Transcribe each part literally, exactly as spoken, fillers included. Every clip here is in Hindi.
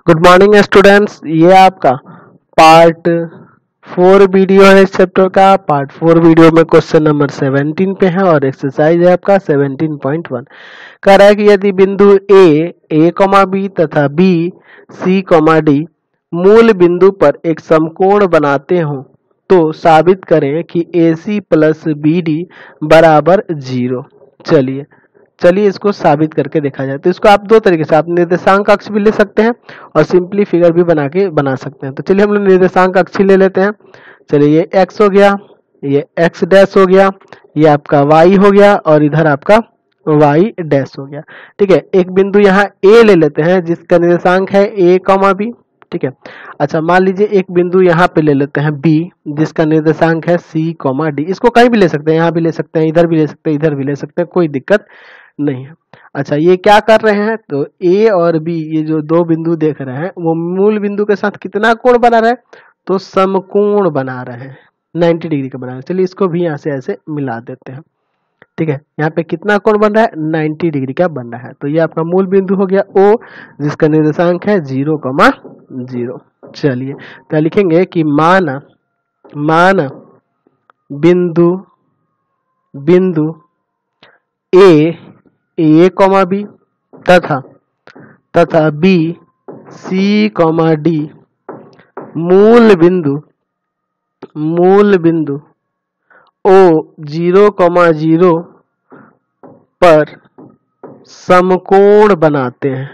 Good morning students. ये आपका पार्ट फोर वीडियो है इस चैप्टर का। पार्ट फोर वीडियो में क्वेश्चन नंबर सेवनटीन पे है और एक्सरसाइज है आपका सेवनटीन पॉइंट वन। कह रहा है कि यदि बिंदु ए ए कॉमा बी तथा बी सी कॉमा डी मूल बिंदु पर एक समकोण बनाते हो तो साबित करें कि A C plus B D बराबर जीरो। चलिए चलिए इसको साबित करके देखा जाए। तो इसको आप दो तरीके से, आप निर्देशांक अक्ष भी ले सकते हैं और सिंपली फिगर भी बना के बना सकते हैं। तो चलिए हम लोग निर्देशांक अक्ष ले लेते हैं। चलिए ये x हो गया, ये x डैश हो गया, ये आपका y हो गया और इधर आपका y डैश हो गया। ठीक है, एक बिंदु यहाँ a ले लेते हैं जिसका निर्देशांक है a कॉमा बी। ठीक है, अच्छा मान लीजिए एक बिंदु यहाँ पे ले लेते हैं b जिसका निर्देशांक है c कॉमा डी। इसको कहीं भी ले सकते हैं, यहाँ भी ले सकते हैं, इधर भी ले सकते हैं, इधर भी ले सकते हैं, कोई दिक्कत नहीं है। अच्छा ये क्या कर रहे हैं, तो A और B ये जो दो बिंदु देख रहे हैं वो मूल बिंदु के साथ कितना कोण बना रहे हैं, तो समकोण बना रहे हैं, नब्बे डिग्री का बना रहे हैं। चलिए इसको भी यहाँ से ऐसे मिला देते हैं। ठीक है, यहाँ पे कितना कोण बन रहा है, नब्बे डिग्री का बन रहा है। तो ये आपका मूल बिंदु हो गया O जिसका निर्देशांक है जीरो कमा जीरो। चलिए तो लिखेंगे कि मान मान बिंदु बिंदु A ए कॉमा बी तथा तथा बी सी कॉमा डी मूल बिंदु मूल बिंदु ओ जीरो कॉमा जीरो पर समकोण बनाते हैं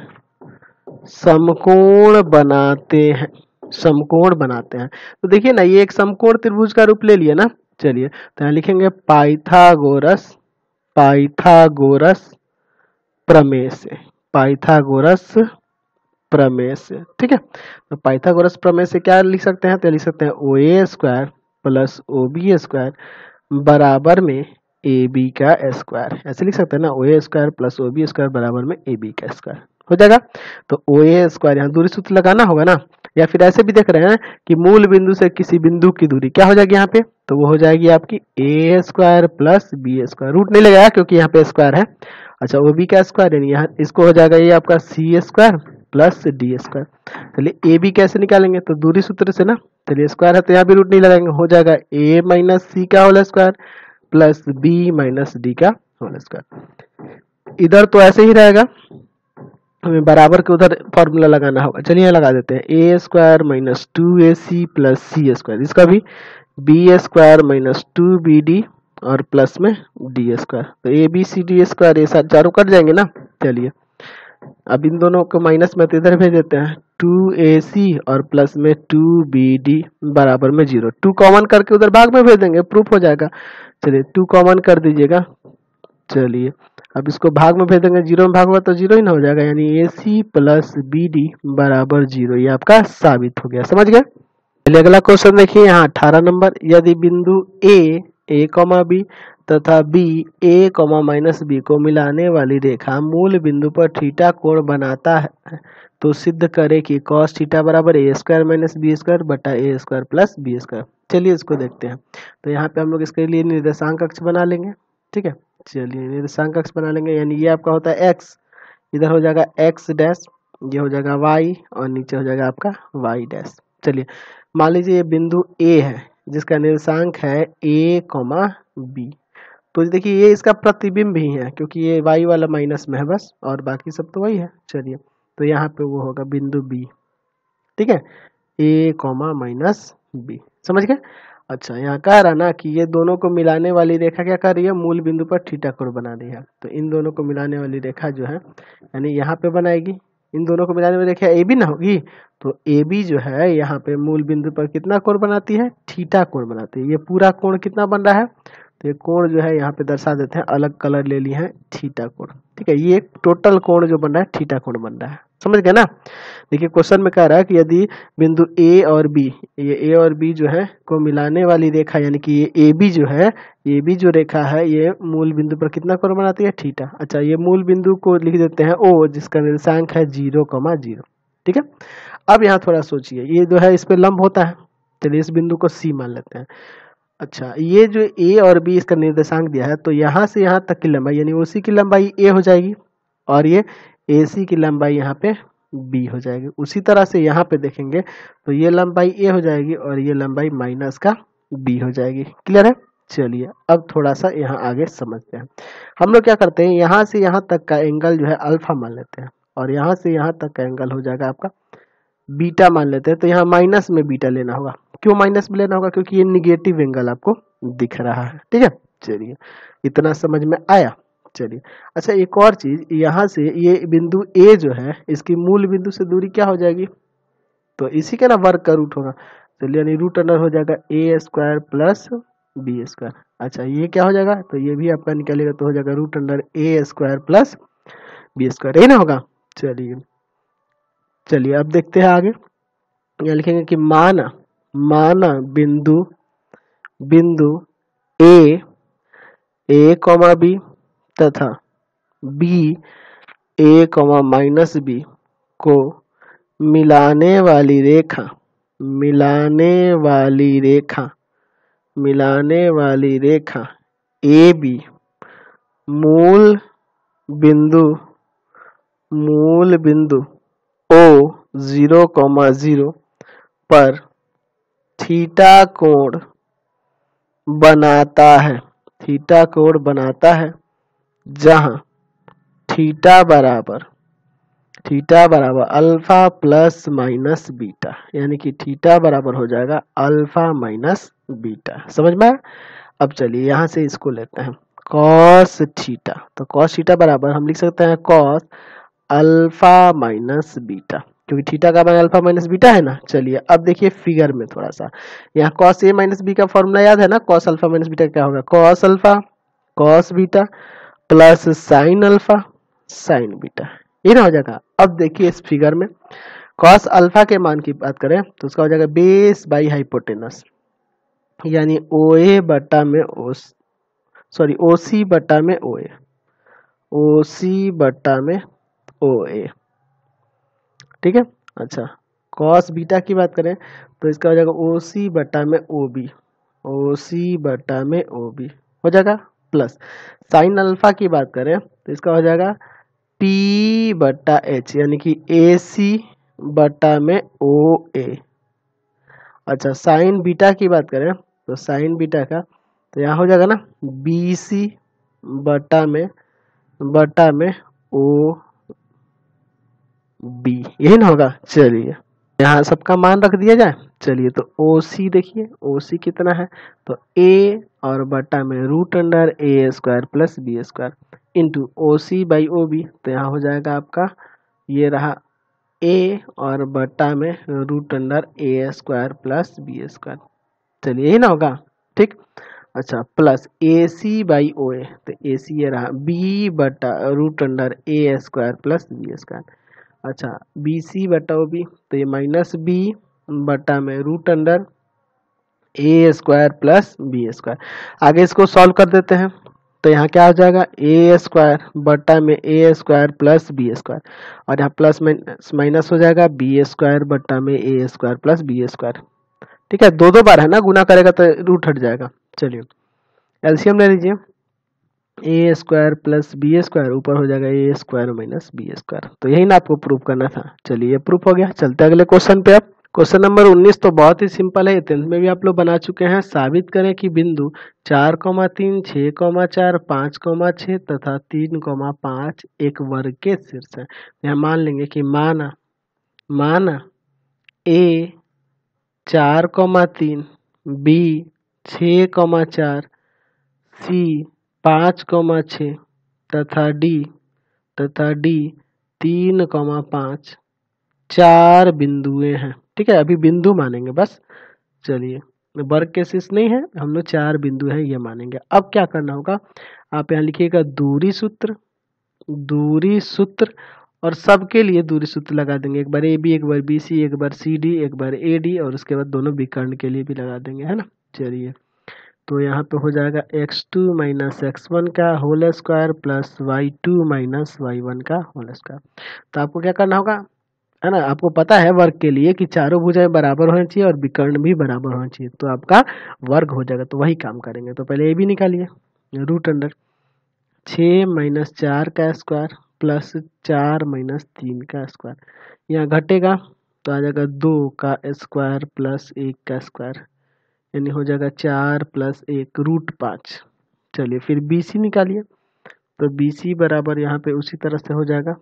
समकोण बनाते हैं समकोण बनाते हैं। तो देखिए ना, ये एक समकोण त्रिभुज का रूप ले लिया ना। चलिए तो यहाँ लिखेंगे पाइथागोरस पाइथागोरस प्रमेय से पाइथागोरस प्रमेय से। ठीक है, तो पाइथागोरस प्रमेय से क्या लिख सकते हैं, तो लिख सकते हैं O A square plus O B square बराबर में ए बी का स्क्वायर। ऐसे लिख सकते हैं ना, O A square plus O B square बराबर में ए बी का स्क्वायर हो जाएगा। तो ओ ए स्क्वायर यहाँ दूरी सूत्र लगाना होगा ना, या फिर ऐसे भी देख रहे हैं कि मूल बिंदु से किसी बिंदु की दूरी क्या हो जाएगी यहाँ पे, तो वो हो जाएगी आपकी A square plus B square. Root नहीं लगाया क्योंकि यहाँ पे स्क्वायर है। अच्छा ओ बी का स्क्वायर यानी यहाँ इसको हो जाएगा ये आपका C square plus D square. चलिए ए बी कैसे निकालेंगे, तो दूरी सूत्र से ना। चलिए स्क्वायर है तो यहाँ भी रूट नहीं लगाएंगे, हो जाएगा ए माइनस सी का whole square plus B minus D का होल स्क्वायर। इधर तो ऐसे ही रहेगा, हमें बराबर के उधर फॉर्मूला लगाना होगा। चलिए लगा देते हैं, A square minus two A C plus C square, इसका भी B square minus two B D और प्लस में डी स्क्वायर। तो A B C D square ये साथ चारों कट जाएंगे ना। चलिए अब इन दोनों को माइनस में तो इधर भेज देते हैं, टू ए सी और प्लस में टू बी डी बराबर में जीरो। टू कॉमन करके उधर भाग में भेज देंगे, प्रूफ हो जाएगा। चलिए टू कॉमन कर दीजिएगा। चलिए अब इसको भाग में भेज देंगे, जीरो में भाग हुआ तो जीरो ही ना हो जाएगा, यानी A C plus B D बराबर जीरो। ये आपका साबित हो गया, समझ गए। चलिए अगला क्वेश्चन देखिए यहाँ अठारह नंबर। यदि बिंदु ए ए कॉमा बी तथा B A comma minus B को मिलाने वाली रेखा मूल बिंदु पर थीटा कोण बनाता है तो सिद्ध करे कि कॉस थीटा बराबर A square minus B square बटा A square plus B square. चलिए इसको देखते हैं। तो यहाँ पे हम लोग इसके लिए निर्देशांक अक्ष बना लेंगे। ठीक है, चलिए निर्देशांक अक्ष बना लेंगे, यानी ये आपका होता है x, इधर हो जाएगा x डैश, ये हो जाएगा y और नीचे हो जाएगा आपका y डैश। चलिए मान लीजिए ये बिंदु A है जिसका निर्देशांक है a कॉमा बी। तो देखिए ये इसका प्रतिबिंब ही है क्योंकि ये y वाला माइनस में है बस, और बाकी सब तो वही है। चलिए तो यहाँ पे वो होगा बिंदु B। ठीक है, a कॉमा माइनस बी, समझ गए। अच्छा यहाँ कह रहा ना कि ये दोनों को मिलाने वाली रेखा क्या कर रही है, मूल बिंदु पर थीटा कोण बना रही है। तो इन दोनों को मिलाने वाली रेखा जो है यानी यहाँ पे बनाएगी, इन दोनों को मिलाने वाली रेखा ए बी ना होगी। तो ए बी जो है यहाँ पे मूल बिंदु पर कितना कोण बनाती है, थीटा कोण बनाती है। ये पूरा कोण कितना बन रहा है, तो ये कोण जो है यहाँ पे दर्शा देते हैं, अलग कलर ले लिए हैं, थीटा कोण। ठीक है, ये टोटल कोण जो बन रहा है थीटा कोण बन रहा है, समझ गए ना। देखिए क्वेश्चन में कह रहा है कि यदि बिंदु ए और बी, ये ए और बी जो है को मिलाने वाली रेखा यानी कि ये ए बी जो है, ये बी जो रेखा है ये मूल बिंदु पर कितना कोण बनाती है, थीटा। अच्छा ये मूल बिंदु को लिख देते हैं ओ जिसका निर्देशांक है जीरो कमा जीरो। ठीक है, अब यहाँ थोड़ा सोचिए, ये जो है इस पे लंब होता है। चलिए इस बिंदु को सी मान लेते हैं। अच्छा ये जो ए और बी इसका निर्देशांक दिया है, तो यहाँ से यहाँ तक की लंबाई यानी ओसी की लंबाई ए हो जाएगी और ये एसी की लंबाई यहाँ पे बी हो जाएगी। उसी तरह से यहाँ पे देखेंगे तो ये लंबाई ए हो जाएगी और ये लंबाई माइनस का बी हो जाएगी। क्लियर है? चलिए अब थोड़ा सा यहाँ आगे समझते हैं। हम लोग क्या करते हैं, यहाँ से यहाँ तक का एंगल जो है अल्फा मान लेते हैं और यहाँ से यहाँ तक का एंगल हो जाएगा आपका बीटा मान लेते हैं। तो यहाँ माइनस में बीटा लेना होगा। क्यों माइनस में लेना होगा? क्योंकि ये निगेटिव एंगल आपको दिख रहा है। ठीक है, चलिए इतना समझ में आया। चलिए अच्छा, एक और चीज, यहाँ से ये बिंदु ए जो है इसकी मूल बिंदु से दूरी क्या हो जाएगी? तो इसी का ना वर्ग का रूट होगा। चलिए यानी रूट अंडर हो जाएगा A square plus B square. अच्छा ये क्या हो जाएगा? तो ये भी आपका निकलेगा तो हो जाएगा root under A square plus B square, यही ना होगा। चलिए चलिए अब देखते हैं आगे। यहाँ लिखेंगे कि माना माना बिंदु बिंदु ए ए कॉमा बी तथा B A comma minus B को मिलाने वाली रेखा मिलाने वाली रेखा मिलाने वाली रेखा ए बी मूल बिंदु मूल बिंदु ओ जीरो कॉमा जीरो पर थीटा कोण बनाता है थीटा कोण बनाता है जहां थीटा बराबर थीटा बराबर अल्फा प्लस माइनस बीटा, यानी कि थीटा बराबर हो जाएगा अल्फा माइनस बीटा। समझ में आया? अब चलिए यहाँ से इसको लेते हैं कॉस थीटा। तो कॉस थीटा बराबर हम लिख सकते हैं कॉस अल्फा माइनस बीटा, क्योंकि थीटा का मान अल्फा माइनस बीटा है ना। चलिए अब देखिए फिगर में थोड़ा सा, यहाँ कॉस ए माइनस बी का फॉर्मूला याद है ना, कॉस अल्फा माइनस बीटा क्या होगा? Cos alpha cos beta plus sine alpha sine beta, ये ना हो जाएगा। अब देखिए इस फिगर में कॉस अल्फा के मान की बात करें तो उसका हो जाएगा बेस बाई हाइपोटेनस, यानी ओ ए बटा में ओ सॉरी ओ सी बटा में ओ ए ओ सी बटा में ओ ए। ठीक है, अच्छा कॉस बीटा की बात करें तो इसका हो जाएगा ओ सी बटा में ओ बी ओ सी बटा में ओ बी हो जाएगा, प्लस साइन अल्फा की बात करें तो इसका हो जाएगा पी बटा एच, यानी कि ए सी बटा में ओ ए। अच्छा साइन बीटा की बात करें तो साइन बीटा का तो यहाँ हो जाएगा ना बी सी बटा में बटा में ओ बी, यही ना होगा। चलिए यहाँ सबका मान रख दिया जाए। चलिए तो ओ सी देखिए, ओ सी कितना है? तो a और बटा में root under A square plus B square into O C by O B. तो यहाँ हो जाएगा आपका ये रहा a और बटा में root under A square plus B square. चलिए यही ना होगा, ठीक। अच्छा प्लस ए सी बाई ओ ए, तो ए सी ये रहा b बटा root under A square plus B square. अच्छा बी सी बटा ओ बी, तो ये माइनस बी बटा में root under A square plus B square. आगे इसको सॉल्व कर देते हैं तो यहाँ क्या हो जाएगा ए स्क्वायर बटा में A square plus B square, और यहाँ प्लस माइनस हो जाएगा बी स्क्वायर बटा में A square plus B square. ठीक है, दो दो बार है ना, गुना करेगा तो रूट हट जाएगा। चलिए एलसीएम ले लीजिए, A square plus B square ऊपर हो जाएगा A square minus B square. तो यही ना आपको प्रूफ करना था। चलिए ये प्रूफ हो गया। चलते अगले क्वेश्चन पे। अब क्वेश्चन नंबर उन्नीस तो बहुत ही सिंपल है, टेंथ में भी आप लोग बना चुके हैं। साबित करें कि बिंदु चार कौमा तीन छः कौमा चार पाँच कौमा छः तथा तीन कौमा पाँच एक वर्ग के शीर्ष है। यहाँ मान लेंगे कि माना माना ए चार कौमा तीन, बी छः कौमा चार, सी पाँच कौमा छः तथा डी तथा डी तीन कौमा पाँच चार बिंदुएं हैं। ठीक है, अभी बिंदु मानेंगे बस। चलिए वर्ग के शीर्ष नहीं है, हम लोग चार बिंदु हैं ये मानेंगे। अब क्या करना होगा, आप यहाँ लिखिएगा दूरी सूत्र दूरी सूत्र और सबके लिए दूरी सूत्र लगा देंगे। एक बार ए बी, एक बार बी सी, एक बार सी डी, एक बार ए डी, और उसके बाद दोनों विकर्ण के लिए भी लगा देंगे, है ना। चलिए तो यहाँ पे हो जाएगा X two minus X one का whole square plus Y two minus Y one का होल स्क्वायर। तो आपको क्या करना होगा, है ना, आपको पता है वर्ग के लिए कि चारों भुजाएं बराबर होनी चाहिए और विकर्ण भी बराबर होना चाहिए, तो आपका वर्ग हो जाएगा। तो वही काम करेंगे। तो पहले ए बी निकालिए, रूट अंडर छः माइनस चार का स्क्वायर प्लस चार माइनस तीन का स्क्वायर, यहाँ घटेगा तो आ जाएगा दो का स्क्वायर प्लस एक का स्क्वायर, यानी हो जाएगा चार प्लस एक रूट पाँच। चलिए फिर बी सी निकालिए, तो बी सी बराबर यहाँ पे उसी तरह से हो जाएगा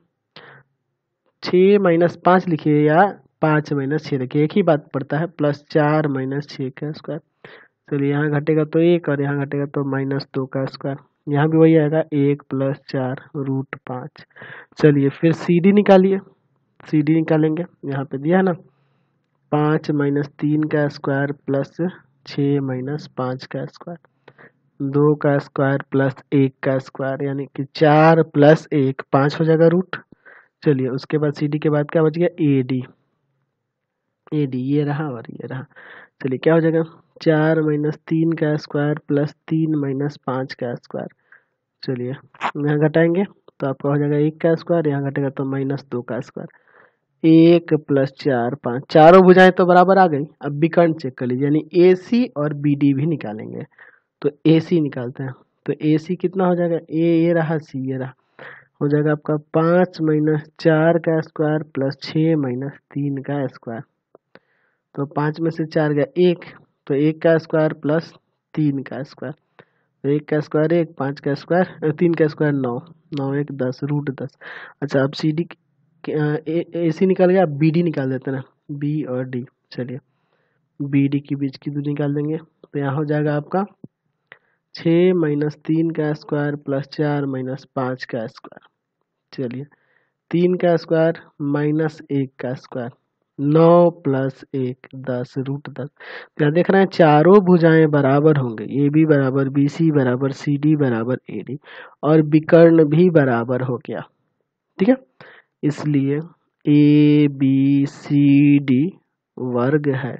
छः माइनस पाँच लिखिए या पाँच माइनस छः लिखिए, एक ही बात पड़ता है, प्लस चार माइनस छः का स्क्वायर। चलिए यहाँ घटेगा तो एक और यहाँ घटेगा तो माइनस दो का स्क्वायर, यहाँ भी वही आएगा एक प्लस चार रूट पाँच। चलिए फिर सी डी निकालिए, सी डी निकालेंगे, यहाँ पे दिया है ना पाँच माइनस तीन का स्क्वायर प्लस छः माइनस पाँच का स्क्वायर, दो का स्क्वायर प्लस एक का स्क्वायर, यानी कि चार प्लस एक पाँच हो जाएगा रूट। चलिए उसके बाद सी डी के बाद क्या बच गया ए डी, ए डी ये रहा और ये रहा। चलिए क्या हो जाएगा चार माइनस तीन का स्क्वायर प्लस तीन माइनस पाँच का स्क्वायर। चलिए यहाँ घटाएंगे तो आपका हो जाएगा एक का स्क्वायर, यहाँ घटेगा तो माइनस दो का स्क्वायर, एक प्लस चार पाँच, चारों भुजाएं तो बराबर आ गई। अब विकर्ण चेक कर लीजिए, यानी ए सी और बी डी भी निकालेंगे, तो ए सी निकालते हैं, तो ए सी कितना हो जाएगा, ए ये रहा सी ये रहा, हो जाएगा आपका पाँच माइनस चार का स्क्वायर प्लस छः माइनस तीन का स्क्वायर, तो पाँच में से चार गया एक, तो एक का स्क्वायर प्लस तीन का स्क्वायर, तो एक का स्क्वायर एक, पाँच का स्क्वायर तीन का स्क्वायर नौ, नौ एक दस रूट दस। अच्छा अब सी डी ए सी निकाल गया, अब बी डी निकाल देते ना, बी और डी। चलिए बी डी के बीच की दूरी निकाल देंगे, तो यहाँ हो जाएगा आपका छः माइनस तीन का स्क्वायर प्लस चार माइनस पाँच का स्क्वायर। चलिए तीन का स्क्वायर माइनस एक का स्क्वायर, नौ प्लस एक दस रूट दस। क्या देख रहे हैं चारों भुजाएं बराबर होंगे, ए बी बराबर बी सी बराबर सी डी बराबर ए डी, और विकर्ण भी बराबर हो गया, ठीक है। इसलिए ए बी सी डी वर्ग है,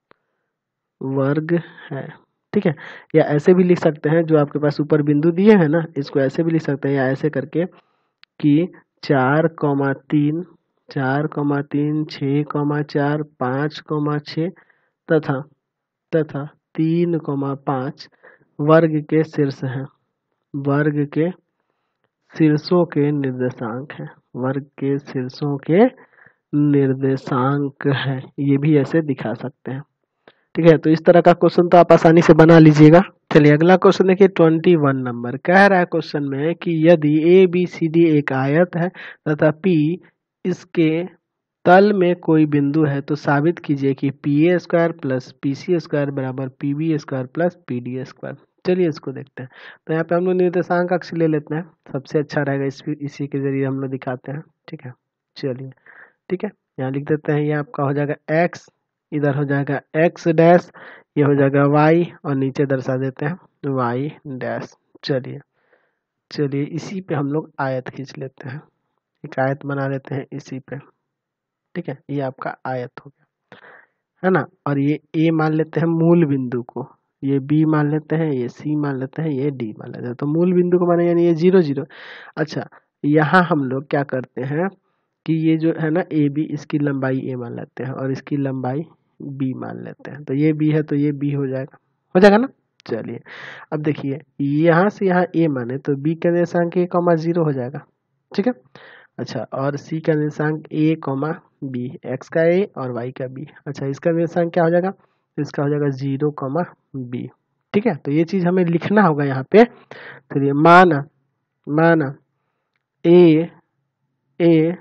वर्ग है, ठीक है। या ऐसे भी लिख सकते हैं, जो आपके पास ऊपर बिंदु दिए हैं ना, इसको ऐसे भी लिख सकते हैं, या ऐसे करके कि चार कौमा तीन, चार कौमा तीन, छः कौमा चार, पाँच कौमा छः तथा तथा तीन कौमा पाँच वर्ग के शीर्ष हैं, वर्ग के शीर्षों के निर्देशांक हैं, वर्ग के शीर्षों के निर्देशांक है, ये भी ऐसे दिखा सकते हैं, ठीक है। तो इस तरह का क्वेश्चन तो आप आसानी से बना लीजिएगा। चलिए अगला क्वेश्चन देखिए ट्वेंटी वन नंबर, कह रहा है क्वेश्चन में कि यदि ए बी सी डी एक आयत है तथा पी इसके तल में कोई बिंदु है, तो साबित कीजिए कि P A square plus P C square बराबर P B square plus P D square. चलिए इसको देखते हैं। तो यहाँ पे हम लोग निर्देशांक अक्ष ले लेते हैं, सबसे अच्छा रहेगा, इस इसी के जरिए हम लोग दिखाते हैं, ठीक है। चलिए ठीक है, यहाँ लिख देते हैं, ये आपका हो जाएगा एक्स, इधर हो जाएगा एक्स डैश, ये हो जाएगा वाई, और नीचे दर्शा देते हैं वाई डैश। चलिए चलिए इसी पे हम लोग आयत खींच लेते हैं, एक आयत बना लेते हैं इसी पे, ठीक है। ये आपका आयत हो गया, है ना। और ये ए मान लेते हैं मूल बिंदु को, ये बी मान लेते हैं, ये सी मान लेते हैं, ये डी मान लेते हैं, तो मूल बिंदु को माने यानी ये जीरो जीरो। अच्छा यहाँ हम लोग क्या करते हैं कि ये जो है ना ए बी, इसकी लंबाई ए मान लेते हैं और इसकी लंबाई बी मान लेते हैं, तो ये बी है तो ये बी हो जाएगा, हो जाएगा ना। चलिए अब देखिए यहाँ से यहाँ ए माने तो बी का निर्देशांक ए कॉमा जीरो हो जाएगा, ठीक है। अच्छा और सी का निर्देशांक ए कॉमा बी, एक्स का ए और वाई का बी। अच्छा इसका निर्देशांक क्या हो जाएगा, इसका हो जाएगा जीरो कॉमा बी, ठीक है। तो ये चीज हमें लिखना होगा यहाँ पे। चलिए माना माना ए ए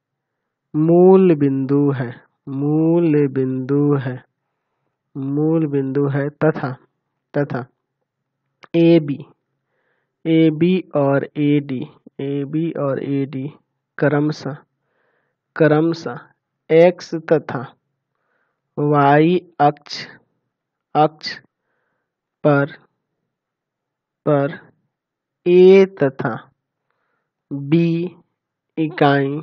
मूल बिंदु है, मूल बिंदु है, मूल बिंदु है तथा तथा ए बी, ए बी और ए डी, ए बी और ए डी क्रमशः क्रमशः एक्स तथा वाई अक्ष अक्ष पर पर ए तथा बी इकाई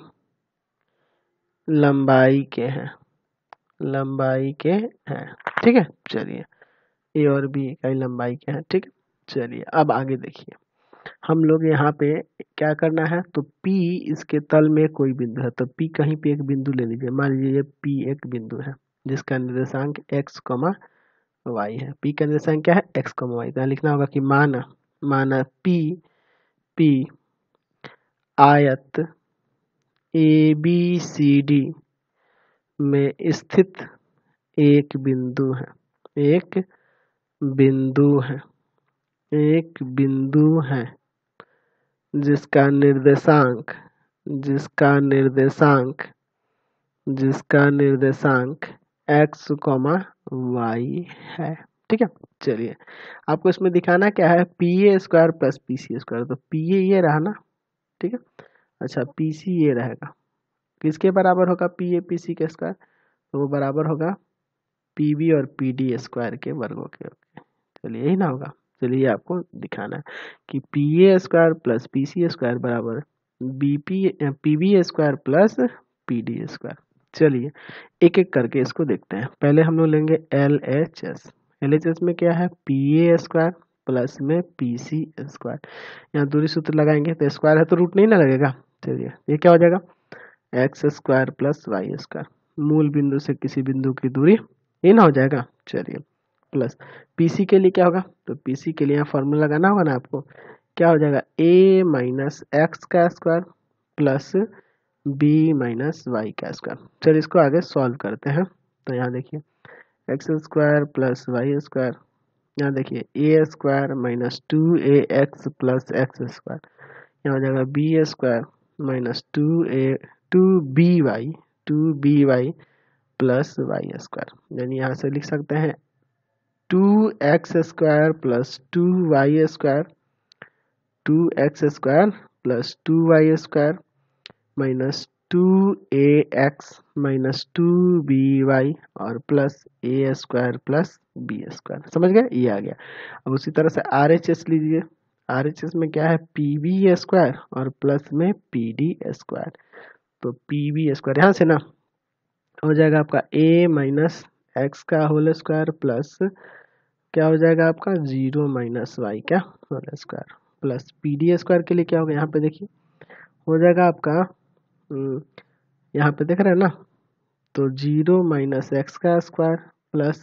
लंबाई के हैं, लंबाई के हैं, ठीक है। चलिए ए और बी इकाई लंबाई के हैं, ठीक है। चलिए अब आगे देखिए, हम लोग यहाँ पे क्या करना है, तो P इसके तल में कोई बिंदु है, तो P कहीं पे एक बिंदु ले लीजिए, मान लीजिए ये P एक बिंदु है जिसका निर्देशांक x, y है। P का निर्देशांक क्या है, x, y। तो लिखना होगा कि माना माना P P आयत ए बी सी डी में स्थित एक बिंदु है, एक बिंदु है, एक बिंदु है जिसका निर्देशांक जिसका निर्देशांक जिसका निर्देशांक x, y है। ठीक है, चलिए आपको इसमें दिखाना क्या है, P A square plus P C square. तो पी ए ये रहा ना, ठीक है। अच्छा पी सी ये रहेगा, किसके बराबर होगा पी ए पी सी के स्क्वायर, तो वो बराबर होगा पी बी और पी डी स्क्वायर के वर्गों के। चलिए यही ना होगा, चलिए आपको दिखाना है कि P A square plus P C square बराबर B P P B square plus P D square. चलिए एक एक करके इसको देखते हैं। पहले हम लोग लेंगे L H S. L H S में क्या है, पी ए स्क्वायर प्लस में पी सी स्क्वायर। यहाँ दूरी सूत्र लगाएंगे तो स्क्वायर है तो रूट नहीं ना लगेगा। चलिए ये क्या हो जाएगा, X square plus Y square, मूल बिंदु से किसी बिंदु की दूरी ये ना हो जाएगा। चलिए प्लस पीसी के लिए क्या होगा, तो पीसी के लिए यहाँ फॉर्मूला लगाना होगा ना आपको, क्या हो जाएगा ए माइनस एक्स का square plus B minus Y का स्क्वायर। चलिए इसको आगे सॉल्व करते हैं। तो यहाँ देखिए X square plus Y square, यहाँ देखिए A square minus two A X plus X square, यहाँ हो जाएगा B square minus two A two B Y two B Y plus Y square. यानी यहाँ से लिख सकते हैं two X square plus two Y square, to X square plus two Y square minus two A X minus two B Y और plus A square plus B square. समझ गए, ये आ गया। अब उसी तरह से आर एच एस लीजिए। आर एच एस में क्या है, पी बी स्क्वायर और प्लस में पी डी स्क्वायर। तो पी बी स्क्वायर यहाँ से ना हो जाएगा आपका ए माइनस एक्स का होल स्क्वायर प्लस क्या हो जाएगा आपका जीरो माइनस वाई का whole square plus P D square के लिए क्या होगा, यहाँ पे देखिए हो जाएगा आपका यहाँ पे देख रहे हैं ना, तो जीरो माइनस एक्स का square plus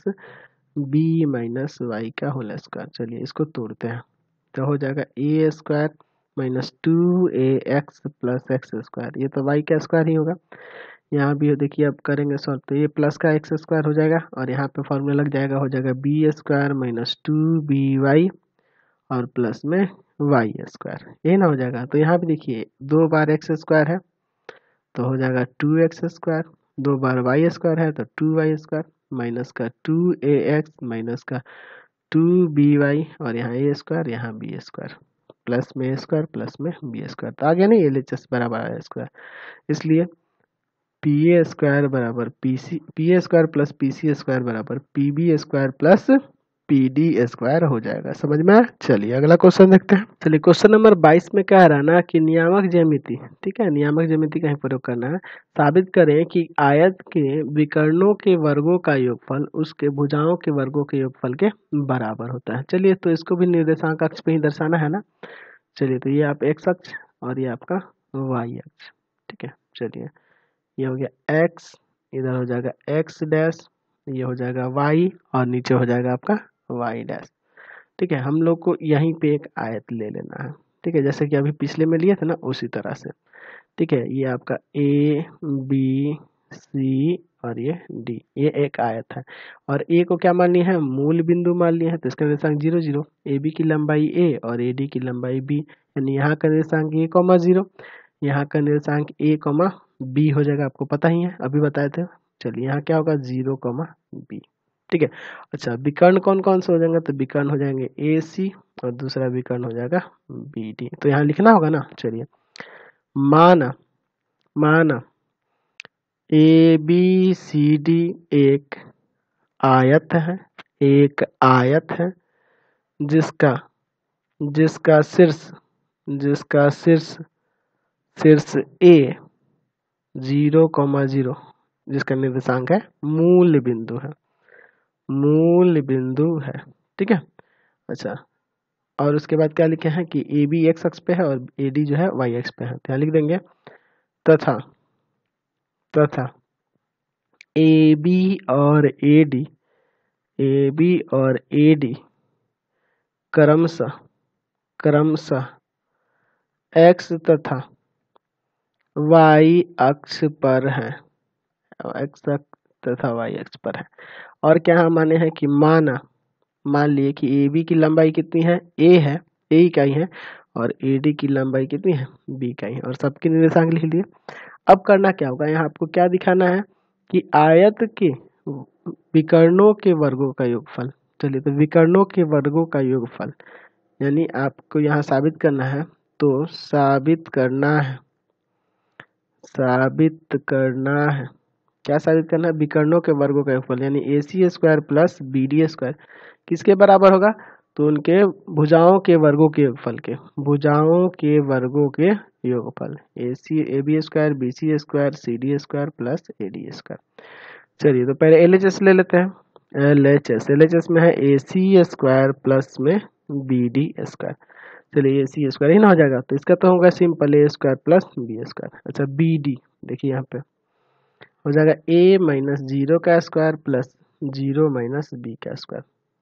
B minus Y का होल स्क्वायर। चलिए इसको तोड़ते हैं तो हो जाएगा A square minus two A X plus X square, ये तो वाई का स्क्वायर ही होगा। यहाँ भी देखिए अब करेंगे सॉल्व तो ये प्लस का एक्स स्क्वायर हो जाएगा और यहाँ पे फॉर्मूला लग जाएगा, हो जाएगा B square minus two B Y और प्लस में वाई स्क्वायर, ये ना हो जाएगा। तो यहाँ पे देखिए दो बार एक्स स्क्वायर है तो हो जाएगा टू एक्स स्क्वायर, दो बार वाई स्क्वायर है तो टू वाई स्क्वायर माइनस का टू ए एक्स माइनस का टू बी वाई और यहाँ ए स्क्वायर यहाँ बी स्क्वायर प्लस में ए स्क्वायर प्लस में बी स्क्वायर। तो आ गया ना, एल एच एस बराबर आया स्क्वायर, इसलिए पी ए स्क्वायर बराबर P C P A square plus P C square बराबर P B square plus P D square हो जाएगा। समझ में आया। चलिए अगला क्वेश्चन देखते हैं। चलिए क्वेश्चन नंबर बाईस में क्या रहा ना कि नियामक ज्यामिति, ठीक है, नियामक ज्यामिति का ही प्रयोग करना है। साबित करें कि आयत के विकर्णों के वर्गों का योगफल उसके भुजाओं के वर्गों के योगफल के बराबर होता है। चलिए तो इसको भी निर्देशांक अक्ष पे ही दर्शाना है ना। चलिए तो ये आप एक्स अक्ष और ये आपका वाई अक्ष, ठीक है। चलिए ये हो गया x, इधर हो जाएगा x डैश, ये हो जाएगा y और नीचे हो जाएगा आपका y डैश, ठीक है। हम लोग को यहीं पे एक आयत ले लेना है, ठीक है, जैसे कि अभी पिछले में लिए थे ना उसी तरह से, ठीक है। ये आपका a b c और ये d, ये एक आयत है और a को क्या मान लिया है, मूल बिंदु मान लिया है, तो इसका निर्देशांक जीरो जीरो, ए बी की लंबाई a और ए डी की लंबाई b, यानी यहाँ का निर्देशांक a कॉमा जीरो, यहाँ का निर्देशांक a कॉमा बी हो जाएगा, आपको पता ही है अभी बताए थे। चलिए यहाँ क्या होगा जीरो कॉमा बी, ठीक है। अच्छा विकर्ण कौन कौन से हो जाएंगे, तो विकर्ण हो जाएंगे ए सी और दूसरा विकर्ण हो जाएगा बी डी, तो यहाँ लिखना होगा ना। चलिए माना माना ए बी सी डी एक आयत है, एक आयत है जिसका जिसका शीर्ष जिसका शीर्ष शीर्ष ए जीरो कॉमा जीरो, जिसका निर्देशांक है मूल बिंदु है, मूल बिंदु है, ठीक है। अच्छा और उसके बाद क्या लिखे हैं कि ए बी एक्स अक्ष पे है और ए डी जो है वाई अक्ष पे है, तो यहाँ लिख देंगे तथा तथा ए बी और ए डी ए बी और ए डी क्रमशः क्रमशः एक्स तथा वाई अक्ष पर है, एक्स अक्ष तथा वाई अक्ष पर है। और क्या हम माने हैं कि माना मान लिए कि ए बी की लंबाई कितनी है, ए है, ए इकाई है, और ए डी की लंबाई कितनी है, बी इकाई है, और सबके निर्देशांक लिख लिए। अब करना क्या होगा, यहाँ आपको क्या दिखाना है कि आयत के विकर्णों के वर्गों का योगफल। चलिए, तो विकर्णों के वर्गों का योगफल यानी आपको यहाँ साबित करना है, तो साबित करना है, साबित करना है, क्या साबित करना है, विकर्णों के वर्गों का योगफल यानी A C square plus B D square किसके बराबर होगा, तो उनके भुजाओं के वर्गों के योगफल के, भुजाओं के वर्गों के योगफल A C A B square B C square C D square plus A D square. चलिए, तो पहले एल एच एस ले लेते हैं, L H S L H S L H A C square plus में बी डी स्क्वायर। चलिए, ए सी स्क्वायर ही ना हो जाएगा, तो इसका तो होगा simple A square plus B square. अच्छा, बी डी देखिए यहाँ पे हो जाएगा ए माइनस जीरो का square plus zero minus B का square,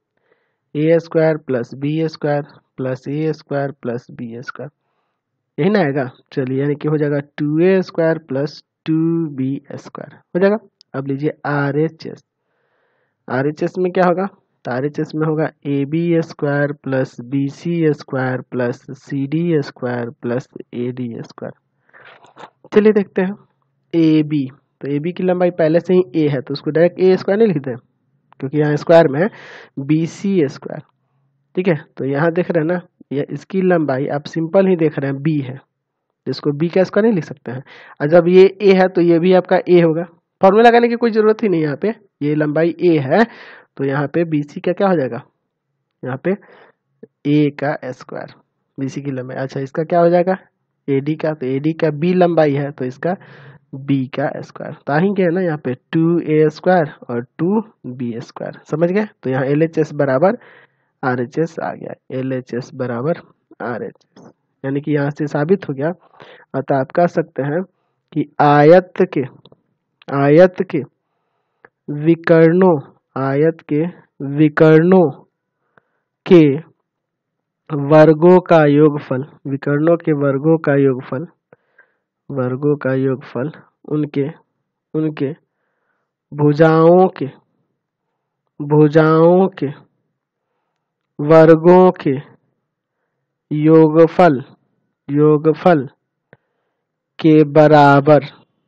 A square plus B square plus A square plus B square, यही ना आएगा। चलिए, यानी कि हो जाएगा two A square plus two B square हो जाएगा। अब लीजिए R H S, R H S में क्या होगा, तो आर एच एस में होगा A B square plus B C square plus C D square plus A D square. चलिए देखते हैं ए बी, तो ए बी की लंबाई पहले से ही ए है, तो उसको डायरेक्ट ए स्क्वायर नहीं लिखते क्योंकि यहाँ स्क्वायर में है बी सी स्क्वायर, ठीक है। तो यहाँ देख रहे हैं ना, ये इसकी लंबाई आप सिंपल ही देख रहे हैं बी है, जिसको बी का स्क्वायर नहीं लिख सकते हैं। और जब ये ए है तो ये भी आपका ए होगा, फॉर्मूला लगाने की कोई जरूरत ही नहीं, यहाँ पे ये लंबाई ए है तो यहाँ पे बी सी का क्या हो जाएगा, यहाँ पे ए का स्क्वायर, बी सी की लंबाई। अच्छा, इसका क्या हो जाएगा ए डी का, तो ए डी का बी लंबाई है तो इसका बी का स्क्वायर, तो आएंगे है ना यहाँ पे टू ए स्क्वायर और टू बी स्क्वायर, समझ गए। तो यहाँ एल एच एस बराबर आर एच एस आ गया, एल एच एस बराबर आर एच एस, यानी कि यहाँ से साबित हो गया। अतः आप कह सकते हैं कि आयत के आयत के विकर्णों आयत के विकर्णों के वर्गों का योगफल, विकर्णों के वर्गों का योगफल वर्गों का योगफल उनके उनके भुजाओं के भुजाओं के वर्गों के योगफल योगफल के बराबर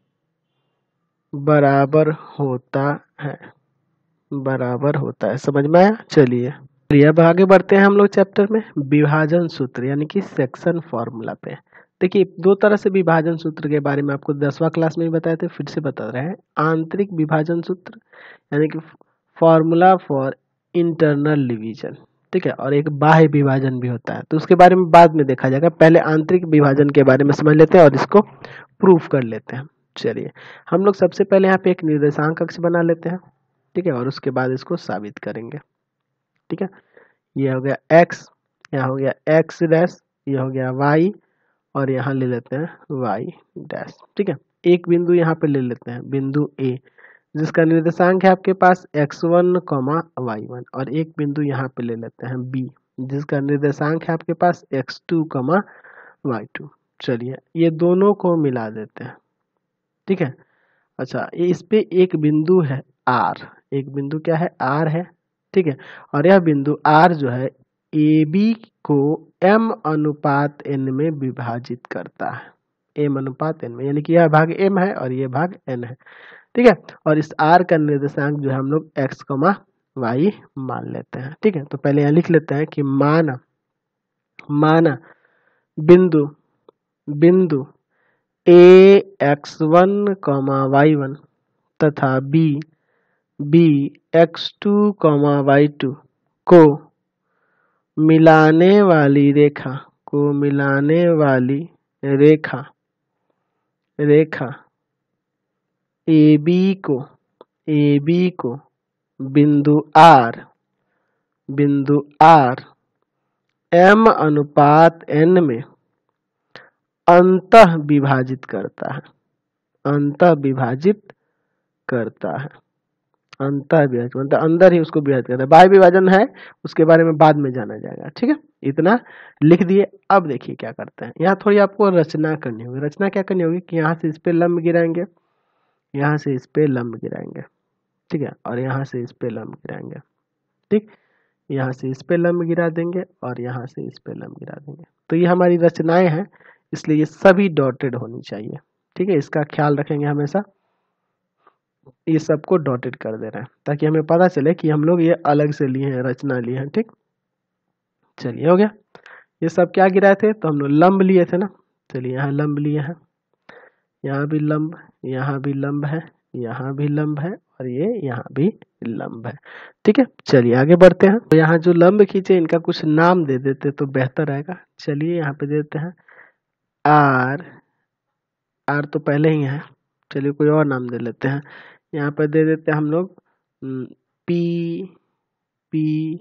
बराबर होता है बराबर होता है समझ में आया। चलिए, अब आगे बढ़ते हैं हम लोग चैप्टर में विभाजन सूत्र यानी कि सेक्शन फॉर्मूला पे। देखिए, दो तरह से विभाजन सूत्र के बारे में आपको दसवां क्लास में भी बताए थे, फिर से बता रहे हैं। आंतरिक विभाजन सूत्र यानी कि फॉर्मूला फॉर इंटरनल डिवीजन, ठीक है, और एक बाह्य विभाजन भी होता है, तो उसके बारे में बाद में देखा जाएगा। पहले आंतरिक विभाजन के बारे में समझ लेते हैं और इसको प्रूफ कर लेते हैं। चलिए, हम लोग सबसे पहले यहाँ पे एक निर्देशांक अक्ष बना लेते हैं, ठीक है, और उसके बाद इसको साबित करेंगे, ठीक है। ये हो गया x, यहाँ हो गया x डैश, ये हो गया y, और यहाँ ले लेते हैं y डैश, ठीक है। एक बिंदु यहाँ पे ले लेते हैं, बिंदु A, जिसका निर्देशांक है आपके पास X one comma Y one, और एक बिंदु यहाँ पे ले लेते हैं B, जिसका निर्देशांक है आपके पास X two comma Y two. चलिए, ये दोनों को मिला देते हैं, ठीक है। अच्छा, ये इस पे एक बिंदु है R, एक बिंदु क्या है R है, ठीक है, और यह बिंदु R जो है ए बी को m अनुपात n में विभाजित करता है, m अनुपात n में, यानी कि यह भाग m है और ये भाग n है, ठीक है। और इस R का निर्देशांक जो है हम लोग x, y मान लेते हैं, ठीक है। तो पहले यहाँ लिख लेते हैं कि माना माना बिंदु बिंदु A X one comma Y one तथा B B X two comma Y two को मिलाने वाली रेखा को मिलाने वाली रेखा रेखा ए बी को ए बी को बिंदु आर बिंदु आर m अनुपात n में अंतः विभाजित करता है अंतः विभाजित करता है अंतर विभाजन मतलब अंदर ही उसको विभाजित करता है। बाह्य विभाजन है उसके बारे में बाद में जाना जाएगा, ठीक है। इतना लिख दिए। अब देखिए क्या करते हैं, यहाँ थोड़ी आपको रचना करनी होगी। रचना क्या करनी होगी कि यहाँ से इस पे लंब गिराएंगे, यहाँ से इस पे लंब गिराएंगे, ठीक है, और यहाँ से इस पे लंब गिराएंगे, ठीक, यहाँ से इस पे लंब गिरा देंगे और यहाँ से इस पे लंब गिरा देंगे। तो ये हमारी रचनाएं हैं, इसलिए ये सभी डॉटेड होनी चाहिए, ठीक है। इसका ख्याल रखेंगे हमेशा, ये सबको डॉटेड कर दे रहे हैं ताकि हमें पता चले कि हम लोग ये अलग से लिए हैं, रचना लिए हैं, ठीक। चलिए हो गया। ये सब क्या गिराए थे, तो हम लोग लंब लिए थे ना। चलिए यहाँ लंब लिए हैं, यहाँ भी लंब, यहाँ भी लंब है, यहाँ भी लंब है और ये यहाँ भी लंब है, ठीक है। चलिए आगे बढ़ते हैं। तो यहाँ जो लंब खींचे इनका कुछ नाम दे देते तो बेहतर रहेगा। चलिए यहाँ पे देते हैं आर, आर तो पहले ही है, चलिए कोई और नाम दे लेते हैं। यहाँ पर दे देते हैं हम लोग पी, पी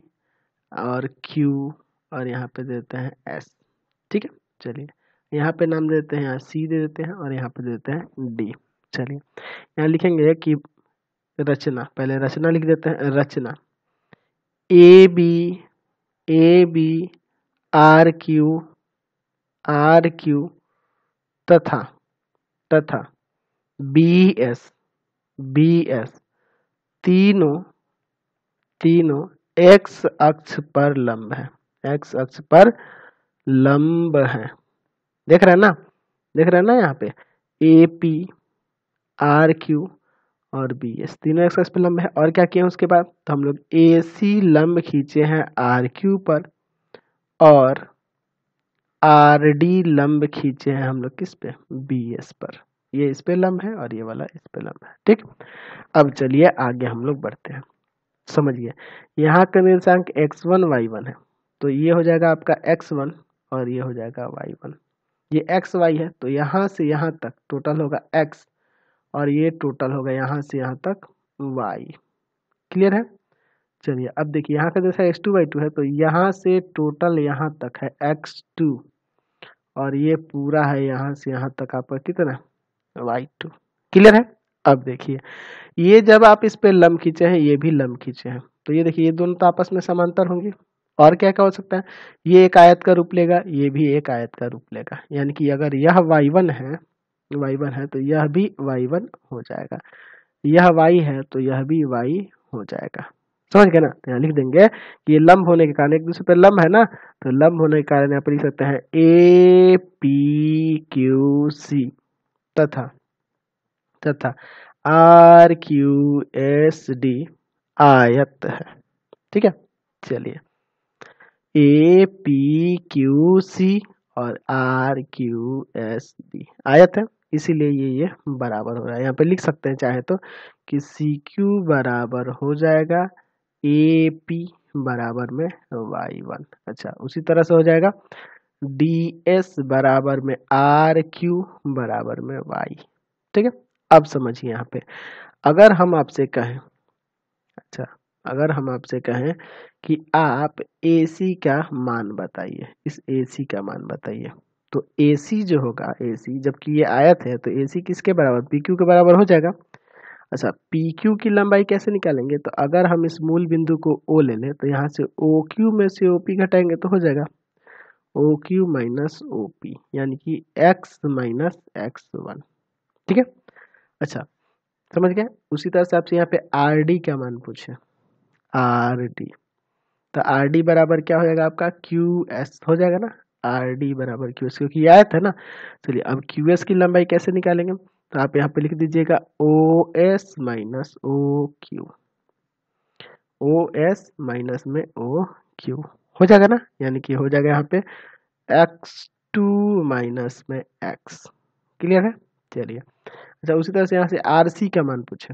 और क्यू और यहाँ पे देते हैं एस, ठीक है। चलिए यहाँ पे नाम देते हैं, यहाँ सी दे देते हैं और यहाँ पे देते हैं डी। चलिए यहाँ लिखेंगे कि रचना, पहले रचना लिख देते हैं। रचना A B, A B R Q, R Q तथा तथा बी एस, बी एस तीनों तीनों एक्स अक्ष पर लंब है, एक्स अक्ष पर लंब है। देख रहे हैं ना, देख रहे हैं ना यहाँ पे ए पी आर क्यू और बी एस तीनों एक्स अक्ष पर लंब है। और क्या किए उसके बाद, तो हम लोग ए सी लंब खींचे हैं आर क्यू पर और आर डी लंब खींचे हैं हम लोग किस पे, बी एस पर। ये इस पे लंब है और ये वाला इस पे लंब है, ठीक। अब चलिए आगे हम लोग बढ़ते हैं। समझिए यहाँ का निर्देशांक एक्स वन वाई वन है, तो ये हो जाएगा आपका एक्स वन और ये हो जाएगा वाई वन। ये एक्स वाई है तो यहाँ से यहाँ तक टोटल होगा एक्स और ये टोटल होगा यहाँ से यहाँ तक वाई। क्लियर है। चलिए अब देखिए यहाँ का जैसा एक्स टू वाई टू है तो यहाँ से टोटल यहाँ तक है एक्स टू और ये पूरा है यहाँ से यहाँ तक आपका कितना, वाई टू। क्लियर है। अब देखिए ये जब आप इस पे लंब खींचे हैं, ये भी लंब खींचे हैं, तो ये देखिए ये दोनों तो आपस में समांतर होंगे। और क्या क्या हो सकता है, ये एक आयत का रूप लेगा, ये भी एक आयत का रूप लेगा, यानी कि अगर यह वाई वन है, वाई वन है तो यह भी वाई वन हो जाएगा, यह y है तो यह भी y हो जाएगा। समझ गए ना। यहाँ लिख देंगे कि ये लंब होने के कारण, एक दूसरे पे लंब है ना, तो लंब होने के कारण यहाँ पर लिख सकते हैं ए पी क्यू सी तथा तथा आर क्यू एस डी आयत है, ठीक है। चलिए ए पी क्यू सी और आर क्यू एस डी आयत है, इसीलिए ये ये बराबर हो रहा है। यहाँ पे लिख सकते हैं चाहे तो कि सी क्यू बराबर हो जाएगा ए पी बराबर में वाई वन। अच्छा उसी तरह से हो जाएगा डी एस बराबर में आर क्यू बराबर में वाई, ठीक है। अब समझिए यहाँ पे अगर हम आपसे कहें, अच्छा अगर हम आपसे कहें कि आप ए सी का मान बताइए, इस ए सी का मान बताइए, तो ए सी जो होगा, ए सी जबकि ये आयत है तो ए सी किसके बराबर, पी क्यू के बराबर हो जाएगा। अच्छा पी क्यू की लंबाई कैसे निकालेंगे, तो अगर हम इस मूल बिंदु को ओ ले लें तो यहाँ से ओ क्यू में से ओ पी घटाएंगे तो हो जाएगा O Q minus O P, यानी कि एक्स माइनस एक्स वन, ठीक है। अच्छा समझ गए। उसी तरह से आपसे यहाँ पे आर डी का मान पूछे, आर डी, तो आर डी बराबर क्या हो जाएगा आपका क्यू एस हो जाएगा ना, आर डी बराबर क्यू एस, क्योंकि आयत है ना। चलिए अब क्यू एस की लंबाई कैसे निकालेंगे, तो आप यहाँ पे लिख दीजिएगा O S minus O Q, O S minus में ओ क्यू हो जाएगा ना, यानी कि हो जाएगा यहाँ पे एक्स टू माइनस में एक्स। क्लियर है। चलिए अच्छा उसी तरह से यहाँ से आर सी का मान पूछे,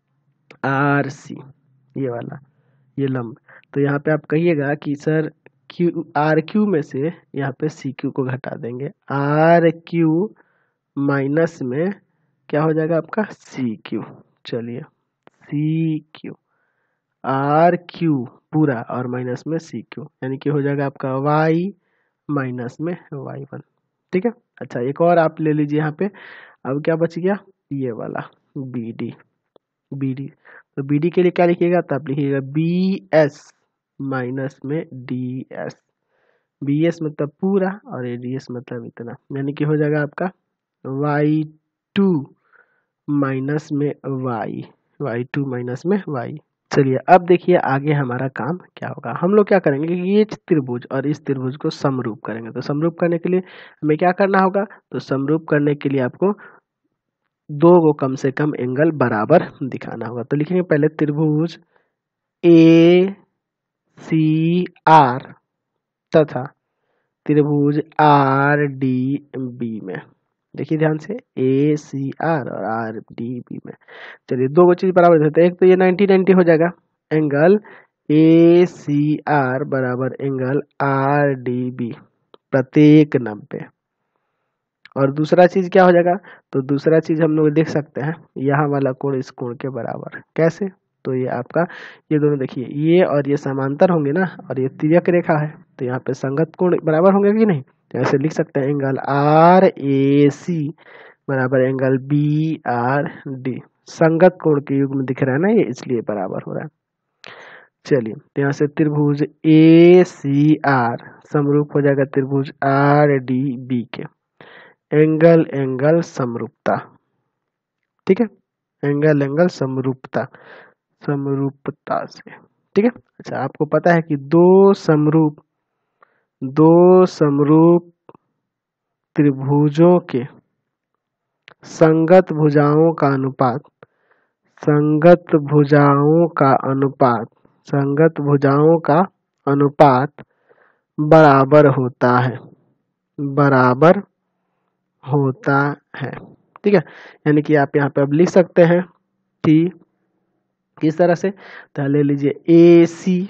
आर सी ये वाला ये लंब, तो यहाँ पे आप कहिएगा कि सर क्यू आर क्यू में से यहाँ पे सी क्यू को घटा देंगे, आर क्यू माइनस में क्या हो जाएगा आपका सी क्यू। चलिए सी क्यू आर क्यू पूरा और माइनस में सी क्यू, यानी कि हो जाएगा आपका वाई माइनस में वाई वन, ठीक है। अच्छा एक और आप ले लीजिए यहाँ पे, अब क्या बच गया ये वाला बी डी, बी डी। तो बी डी के लिए क्या लिखिएगा, तो आप लिखिएगा बी एस माइनस में डी एस। बी एस मतलब पूरा और ए डी एस मतलब इतना, यानी कि हो जाएगा आपका वाई टू माइनस में वाई, वाई टू माइनस में वाई। चलिए अब देखिए आगे हमारा काम क्या होगा। हम लोग क्या करेंगे कि ये त्रिभुज और इस त्रिभुज को समरूप करेंगे। तो समरूप करने के लिए हमें क्या करना होगा, तो समरूप करने के लिए आपको दो को कम से कम एंगल बराबर दिखाना होगा। तो लिखेंगे पहले त्रिभुज ए सी आर तथा त्रिभुज आर डी बी में, देखिए ध्यान से, ए सी आर और आर डी बी में। चलिए दो चीज बराबर देते हैं, एक तो ये नाइनटी नाइनटी हो जाएगा, एंगल ए सी आर बराबर एंगल आर डी बी प्रत्येक नब्बे। और दूसरा चीज क्या हो जाएगा, तो दूसरा चीज हम लोग देख सकते हैं यहाँ वाला कोण इस कोण के बराबर, कैसे, तो ये आपका ये दोनों देखिए ये और ये समांतर होंगे ना, और ये तिर्यक रेखा है, तो यहाँ पे संगत कोण बराबर होंगे कि नहीं। तो ऐसे लिख सकते हैं एंगल आर ए सी बराबर एंगल बी आर डी, संगत कोण के युग में दिख रहा है ना ये, इसलिए बराबर हो रहा है। चलिए तो यहाँ से त्रिभुज ए सी आर समरूप हो जाएगा त्रिभुज आर डी बी के, एंगल एंगल समरूपता, ठीक है, एंगल एंगल समरूपता, समरूपता से, ठीक है। अच्छा आपको पता है कि दो समरूप दो समरूप त्रिभुजों के संगत भुजाओं का अनुपात, संगत भुजाओं का अनुपात संगत भुजाओं का अनुपात बराबर होता है, बराबर होता है, ठीक है। यानी कि आप यहाँ पे अब लिख सकते हैं कि किस तरह से, तो ले लीजिए ए सी,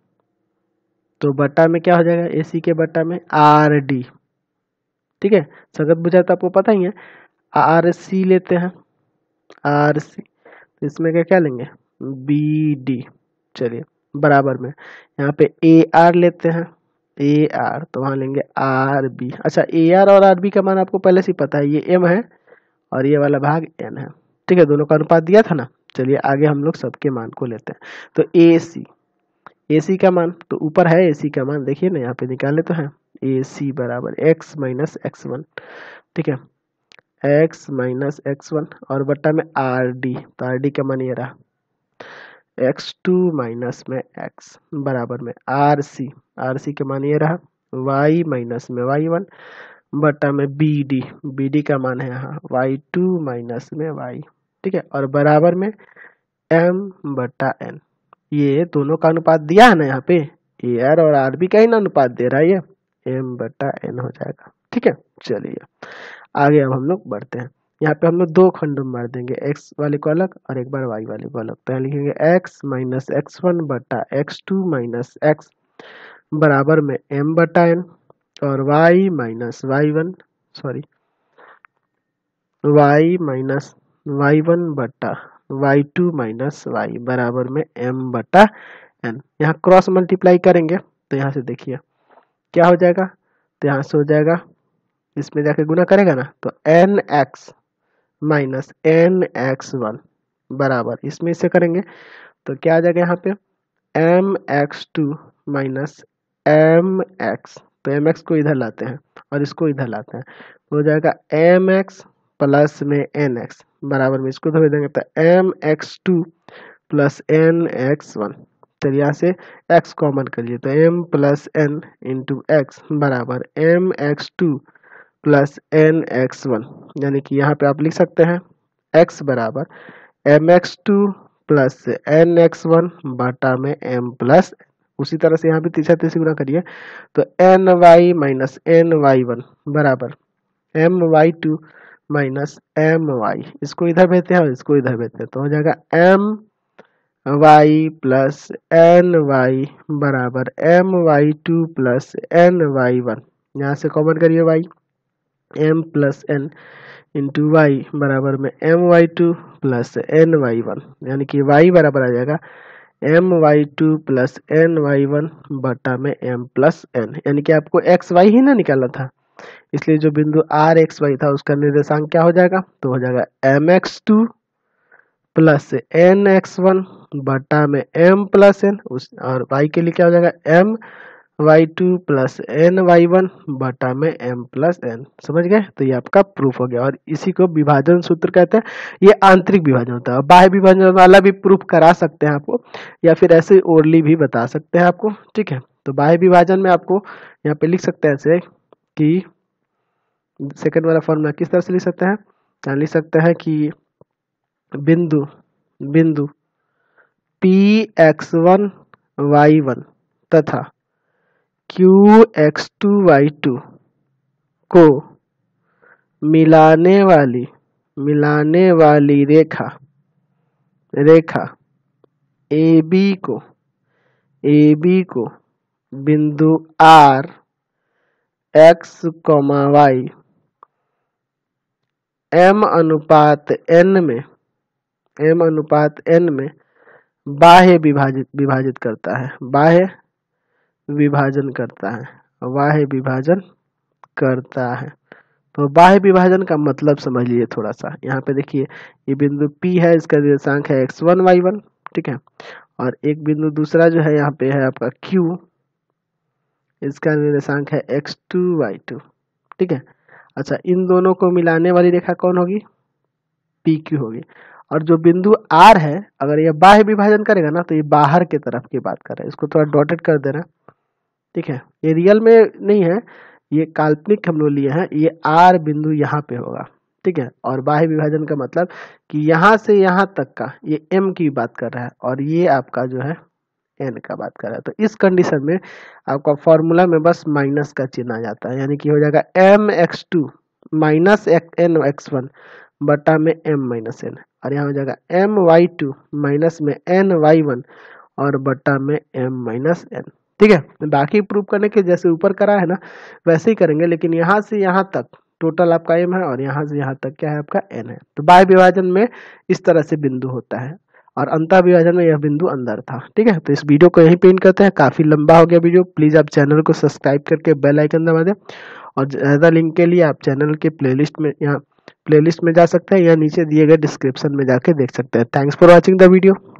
तो बटा में क्या हो जाएगा, ए सी के बटा में आर डी, ठीक है। संगत भुजा तो आपको पता ही है, आर सी लेते हैं, आर सी, तो इसमें क्या क्या लेंगे, बी डी, चलिए बराबर में यहाँ पे ए आर लेते हैं, ए आर, तो वहां लेंगे आर बी। अच्छा ए आर और आर बी का मान आपको पहले से पता है, ये एम है और ये वाला भाग एन है, ठीक है, दोनों का अनुपात दिया था ना। चलिए आगे हम लोग सबके मान को लेते हैं, तो ए सी, ए सी का मान तो ऊपर है, ए सी का मान देखिए ना यहाँ पे निकाले तो है, ए सी बराबर एक्स माइनस एक्स वन, ठीक है, एक्स माइनस एक्स वन और बट्टा में आर डी, तो आर डी का मान ये रहा एक्स टू माइनस में एक्स बराबर में आर सी, आर सी के मान ये रहा वाई माइनस में वाई वन बटा में बी डी, बी डी का मान है यहाँ वाई टू माइनस में वाई, ठीक है, और बराबर में एम बटा एन। ये दोनों का अनुपात दिया है ना यहाँ पे, ए आर और आर बी का ही ना अनुपात दे रहा है ये, एम बटा एन हो जाएगा, ठीक है। चलिए आगे अब हम लोग बढ़ते हैं, यहाँ पे हम लोग दो खंड मार देंगे, एक्स वाले को अलग और एक बार वाई वाले को अलग, तो यहाँ लिखेंगे एक्स माइनस एक्स वन बटा एक्स टू माइनस एक्स बराबर में एम बटा एन, और Y minus Y one sorry Y minus Y one बटा वाई टू माइनस वाई बराबर में एम बटा एन। यहाँ क्रॉस मल्टीप्लाई करेंगे तो यहाँ से देखिए क्या हो जाएगा, तो यहाँ से हो जाएगा, इसमें जाके गुना करेगा ना, तो N X minus N X one बराबर, इसमें इसे करेंगे तो क्या आ जाएगा यहाँ पे M X two minus M X, तो एम एक्स को इधर लाते हैं और इसको इधर लाते हैं, तो हो जाएगा एम एक्स प्लस में एन एक्स बराबर में इसको धो देंगे, तो M X two plus N X one, चलिए यहाँ से x कॉमन कर लिए, तो m plus N into X बराबर M X two plus N X one, यानी कि यहाँ पे आप लिख सकते हैं x बराबर M X two plus N X one बटा में m प्लस, उसी तरह से यहाँ भी तीसरा तीसरी गुना करिए, तो N Y minus N Y one बराबर M Y two minus M Y, इसको इधर भेजते हैं और इसको इधर भेजते हैं, तो हो जाएगा M Y plus N Y बराबर M Y two plus N Y one, यहाँ से कॉमन करिए Y, M plus N into Y बराबर में M Y two plus N Y one, यानी कि वाई बराबर आ जाएगा M Y two plus N Y one बटा में एम प्लस एन, यानी कि आपको एक्स वाई ही ना निकालना था, इसलिए जो बिंदु आर एक्स वाई था उसका निर्देशांक क्या हो जाएगा, तो हो जाएगा M X two plus N X one बटा में एम प्लस एन, उस और वाई के लिए क्या हो जाएगा M Y two plus N Y one बटा में एम प्लस एन। समझ गए? तो ये आपका प्रूफ हो गया और इसी को विभाजन सूत्र कहते हैं। ये आंतरिक विभाजन होता है। बाह्य विभाजन वाला भी प्रूफ करा सकते हैं आपको, या फिर ऐसे ओरली भी बता सकते हैं आपको। ठीक है, तो बाह्य विभाजन में आपको यहाँ पे लिख सकते हैं ऐसे कि सेकंड वाला फॉर्मूला किस तरह से लिख सकते हैं, यहाँ लिख सकते हैं कि बिंदु बिंदु P X one Y one तथा Q X two Y two को मिलाने वाली मिलाने वाली रेखा रेखा ए बी को ए बी को बिंदु R X comma Y M अनुपात एन में एम अनुपात एन में बाह्य विभाजित विभाजित करता है बाह्य विभाजन करता है बाह्य विभाजन करता है। तो बाह्य विभाजन का मतलब समझ लीजिए थोड़ा सा। यहाँ पे देखिए ये बिंदु P है, इसका निर्देशांक है एक्स वन वाई वन। ठीक है, और एक बिंदु दूसरा जो है यहाँ पे है आपका Q, इसका निर्देशांक है एक्स टू वाई टू। ठीक है, अच्छा इन दोनों को मिलाने वाली रेखा कौन होगी, पी क्यू होगी। और जो बिंदु आर है अगर ये बाह्य विभाजन करेगा ना तो ये बाहर के तरफ की बात कर रहा है, इसको थोड़ा डॉटेड कर देना। ठीक है, ये रियल में नहीं है, ये काल्पनिक हम लोग लिए हैं। ये आर बिंदु यहाँ पे होगा। ठीक है, और बाह्य विभाजन का मतलब कि यहाँ से यहाँ तक का ये एम की बात कर रहा है और ये आपका जो है एन का बात कर रहा है। तो इस कंडीशन में आपका फॉर्मूला में बस माइनस का चिन्ह आ जाता है, यानी कि हो जाएगा M X two minus N X one बटा में एम माइनस एन, और यहाँ हो जाएगा एम वाई टू माइनस में एन वाई वन और बटा में एम माइनस एन। ठीक है, बाकी प्रूफ करने के जैसे ऊपर करा है ना वैसे ही करेंगे, लेकिन यहाँ से यहाँ तक टोटल आपका एम है और यहाँ से यहाँ तक क्या है आपका एन है। तो बाह्य विभाजन में इस तरह से बिंदु होता है और अंतः विभाजन में यह बिंदु अंदर था। ठीक है, तो इस वीडियो को यहीं पे एंड करते हैं, काफी लंबा हो गया वीडियो। प्लीज आप चैनल को सब्सक्राइब करके बेल आइकन दबा दें और ज्यादा लिंक के लिए आप चैनल के प्लेलिस्ट में यहाँ प्लेलिस्ट में जा सकते हैं या नीचे दिए गए डिस्क्रिप्शन में जाके देख सकते हैं। Thanks for watching the video.